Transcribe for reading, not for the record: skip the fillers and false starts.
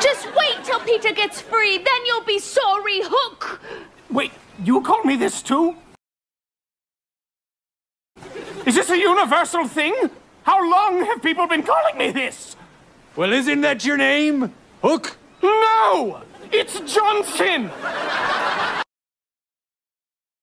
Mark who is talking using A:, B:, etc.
A: Just wait till Peter gets free, then you'll be sorry, Hook.
B: Wait, you call me this too? Is this a universal thing? How long have people been calling me this?
C: Well, isn't that your name? Hook?
B: No! It's Johnson!